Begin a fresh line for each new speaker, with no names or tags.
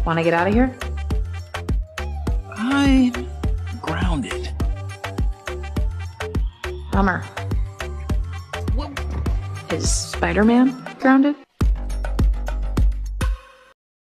Want to get out of here?
I'm grounded.
Bummer. Is Spider-Man grounded?